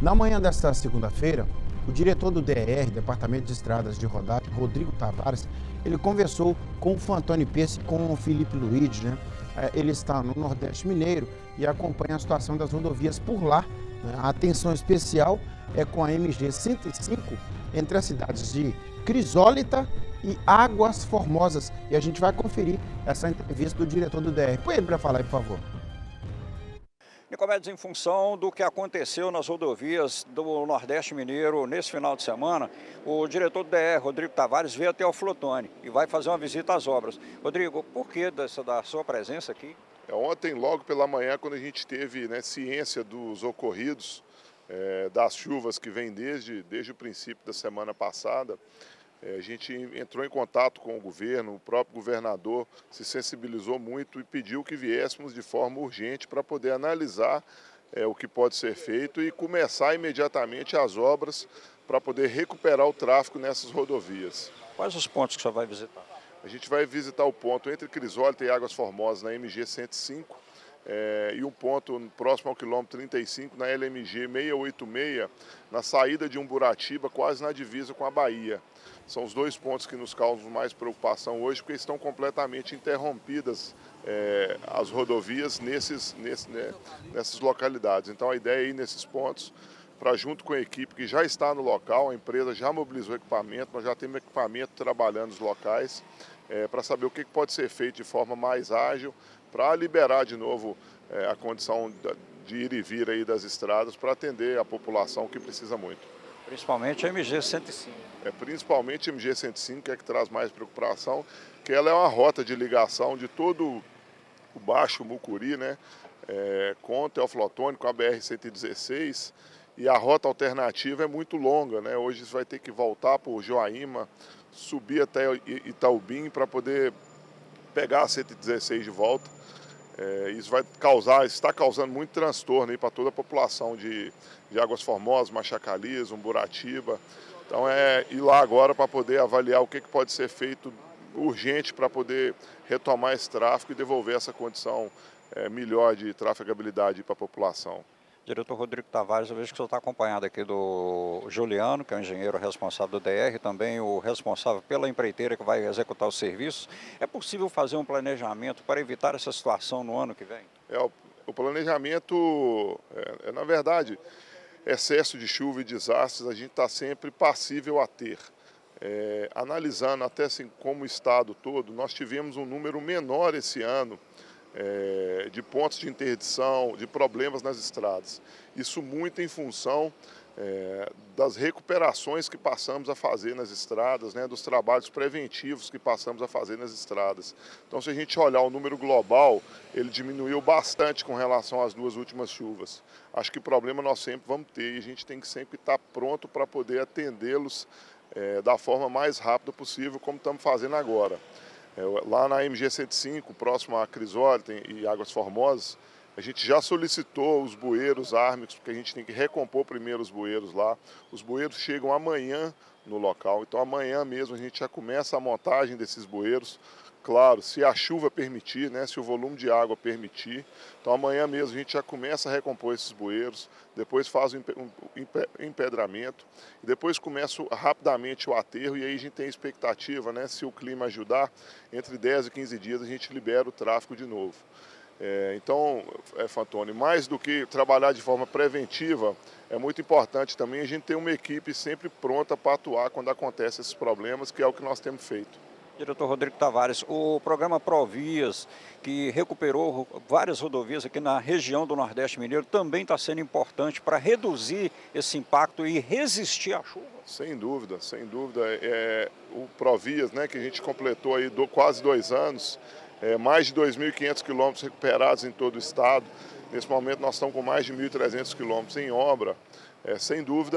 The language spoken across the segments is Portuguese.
Na manhã desta segunda-feira, o diretor do DR, Departamento de Estradas de Rodagem, Rodrigo Tavares, ele conversou com o Fantoni Pesce e com o Felipe Luiz, né? Ele está no Nordeste Mineiro e acompanha a situação das rodovias por lá, né? A atenção especial é com a MG 105 entre as cidades de Crisólita e Águas Formosas. E a gente vai conferir essa entrevista do diretor do DR. Põe ele para falar aí, por favor. Nicomedes, em função do que aconteceu nas rodovias do Nordeste Mineiro nesse final de semana, o diretor do DR, Rodrigo Tavares, veio até o Flotone e vai fazer uma visita às obras. Rodrigo, por que da sua presença aqui? Ontem, logo pela manhã, quando a gente teve ciência dos ocorridos, das chuvas que vêm desde o princípio da semana passada, a gente entrou em contato com o governo, o próprio governador se sensibilizou muito e pediu que viéssemos de forma urgente para poder analisar o que pode ser feito e começar imediatamente as obras para poder recuperar o tráfego nessas rodovias. Quais os pontos que o senhor vai visitar? A gente vai visitar o ponto entre Crisólita e Águas Formosas na MG 105 e um ponto próximo ao quilômetro 35 na LMG 686, na saída de Umburatiba, quase na divisa com a Bahia. São os dois pontos que nos causam mais preocupação hoje, porque estão completamente interrompidas as rodovias nessas localidades. Então a ideia é ir nesses pontos para, junto com a equipe que já está no local, a empresa já mobilizou equipamento, nós já temos equipamento trabalhando nos locais, para saber o que pode ser feito de forma mais ágil, para liberar de novo a condição de ir e vir aí das estradas para atender a população que precisa muito. Principalmente a MG 105. Principalmente a MG 105, que é que traz mais preocupação, que ela é uma rota de ligação de todo o Baixo Mucuri, né, com o Teoflotone, com a BR-116, e a rota alternativa é muito longa, né? Hoje você vai ter que voltar por Joaíma, subir até Itaubim para poder pegar a 116 de volta. Isso está causando muito transtorno para toda a população de Águas Formosas, Machacalias, Umburatiba. Então ir lá agora para poder avaliar o que pode ser feito urgente para poder retomar esse tráfego e devolver essa condição melhor de trafegabilidade para a população. Diretor Rodrigo Tavares, eu vejo que o senhor está acompanhado aqui do Juliano, que é o engenheiro responsável do DR, também o responsável pela empreiteira que vai executar os serviços. É possível fazer um planejamento para evitar essa situação no ano que vem? O planejamento, na verdade, excesso de chuva e desastres, a gente está sempre passível a ter. Analisando até assim, como o estado todo, nós tivemos um número menor esse ano de pontos de interdição, de problemas nas estradas. Isso muito em função das recuperações que passamos a fazer nas estradas, né, dos trabalhos preventivos que passamos a fazer nas estradas. Então, se a gente olhar o número global, ele diminuiu bastante com relação às duas últimas chuvas. Acho que problema nós sempre vamos ter e a gente tem que sempre estar pronto para poder atendê-los da forma mais rápida possível, como estamos fazendo agora. Lá na MG 105, próximo a Crisólita e Águas Formosas, a gente já solicitou os bueiros ármicos, porque a gente tem que recompor primeiro os bueiros lá. Os bueiros chegam amanhã no local, então amanhã mesmo a gente já começa a montagem desses bueiros. Claro, se a chuva permitir, né, se o volume de água permitir. Então amanhã mesmo a gente já começa a recompor esses bueiros, depois faz o empedramento, e depois começa rapidamente o aterro, e aí a gente tem expectativa, né, se o clima ajudar, entre 10 e 15 dias a gente libera o tráfego de novo. Então, Fantoni, mais do que trabalhar de forma preventiva, é muito importante também a gente ter uma equipe sempre pronta para atuar quando acontecem esses problemas, que é o que nós temos feito. Diretor Rodrigo Tavares, o programa Provias, que recuperou várias rodovias aqui na região do Nordeste Mineiro, também está sendo importante para reduzir esse impacto e resistir à chuva? Sem dúvida, sem dúvida. O Provias, né, que a gente completou aí quase 2 anos, mais de 2.500 quilômetros recuperados em todo o estado. Nesse momento nós estamos com mais de 1.300 quilômetros em obra. Sem dúvida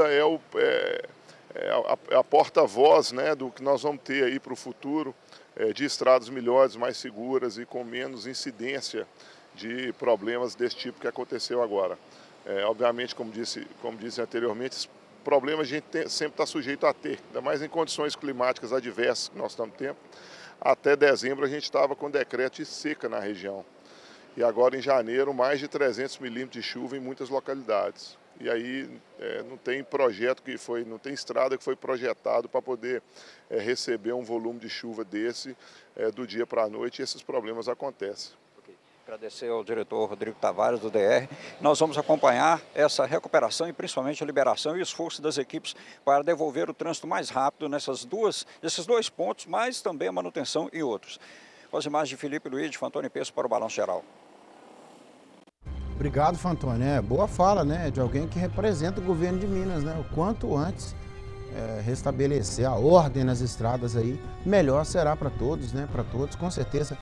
é a porta-voz, né, do que nós vamos ter aí para o futuro, de estradas melhores, mais seguras e com menos incidência de problemas desse tipo que aconteceu agora. Obviamente, como disse anteriormente, esses problemas a gente sempre está sujeito a ter, ainda mais em condições climáticas adversas que nós estamos tendo. Até dezembro a gente estava com decreto de seca na região. E agora em janeiro, mais de 300 milímetros de chuva em muitas localidades. e aí não tem projeto não tem estrada que foi projetado para poder receber um volume de chuva desse do dia para a noite, e esses problemas acontecem. Agradecer ao diretor Rodrigo Tavares, do DR. Nós vamos acompanhar essa recuperação e principalmente a liberação e o esforço das equipes para devolver o trânsito mais rápido nesses dois pontos, mas também a manutenção e outros. Com as imagens de Felipe Luiz, de Fantoni Peço para o Balanço Geral. Obrigado, Fantoni. Boa fala, né, de alguém que representa o governo de Minas, né? O quanto antes restabelecer a ordem nas estradas aí, melhor será para todos, né? Para todos, com certeza.